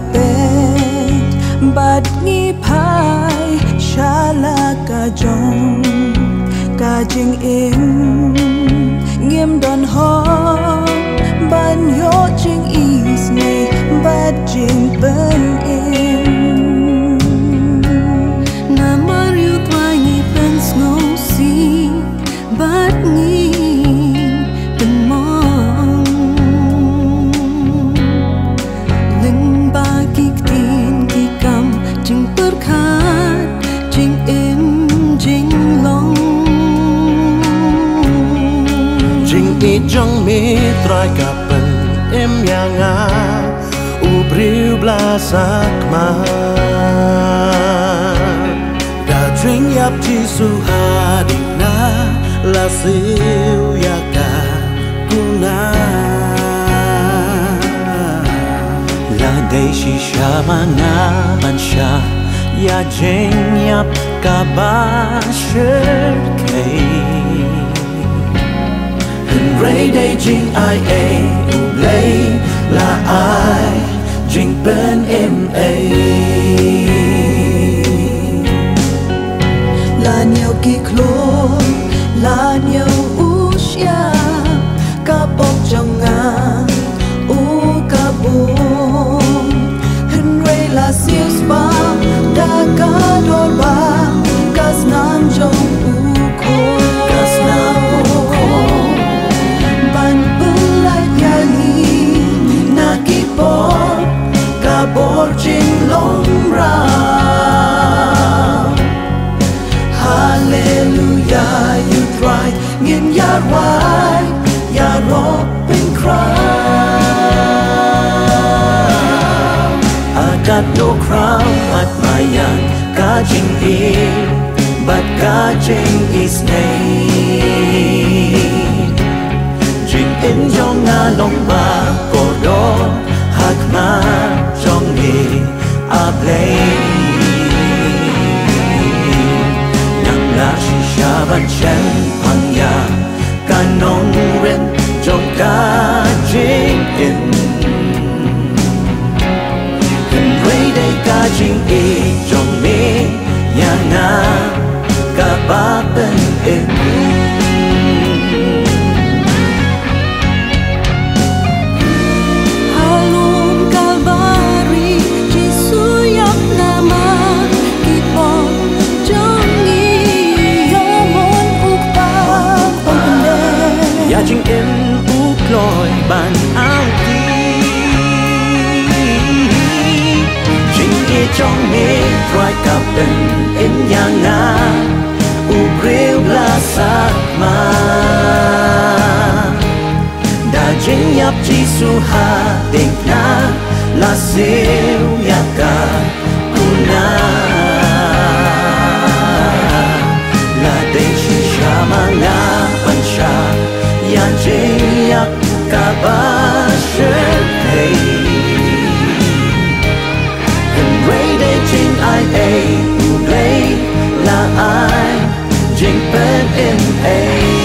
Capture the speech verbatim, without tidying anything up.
peit bad ngi phai shala ka jong ka jingim ngim don ho ban yo jingisnei bad jingpynim Namar i'U Trai ngi pynsngewsih bad ngi pynmong Linh ba kik tin kikam jing perkhat jing im jing long Jingieit jong mi trai ka pynim yang u Blei blasak ma da drink yap chi su ha di na la siu ya ka kuna la dei shi sha mana man sha ya jing yap ka ba shirkei Hynrei U Blei là ai jingpynim ai là nhiều kỳ khôn là nhiều u xia cả bọc trong ngàn u cả buồn Hynrei là siêu spa đã cả đôi ba cả nam trong u khô cả nam u khô ban bưng lại nhà ni na kỳ bọc cả bọc trên lông ra Hallelujah, you try, ngim ya wai, ya robin crown. I got no crown at my young, ka jingieit, but ka jingisnei. Jingin jong nga long ba kodo, hakma jong a Blei. Sha ban chen hang ya ka nong ren jong ka jingim Hynrei dei ka jingieit jong mi ya nga ka ba pynim Halum Kalvari Jisu yak nama kipon Ya jingim u Blei ban ao ti Jingieit jong mi trai ka pynim yang nga u Blei blasak ma da jing yap chi su ha ding na la siu ya ka kuna la dei shi sha ma nga ban sha ya jing yap ka ba shirkei Hynrei dei Jingieit U Blei là ai jingpynim ai